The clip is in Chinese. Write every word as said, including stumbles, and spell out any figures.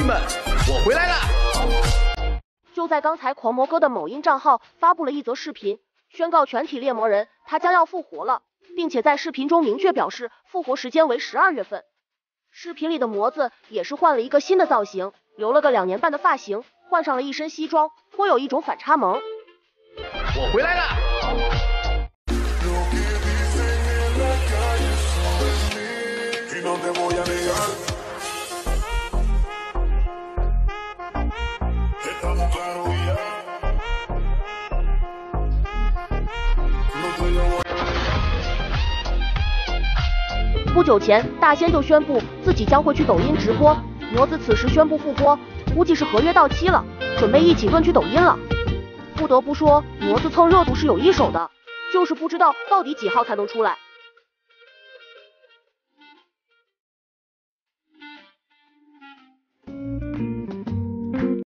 们，我回来了！ 就在刚才，狂魔哥的某音账号发布了一则视频，宣告全体猎魔人他将要复活了，并且在视频中明确表示复活时间为十二月份。视频里的魔子也是换了一个新的造型，留了个两年半的发型，换上了一身西装，颇有一种反差萌。 我回来了！ 不久前，大仙就宣布自己将会去抖音直播，魔子此时宣布复活，估计是合约到期了，准备一起遁去抖音了。不得不说，魔子蹭热度是有一手的，就是不知道到底几号才能出来。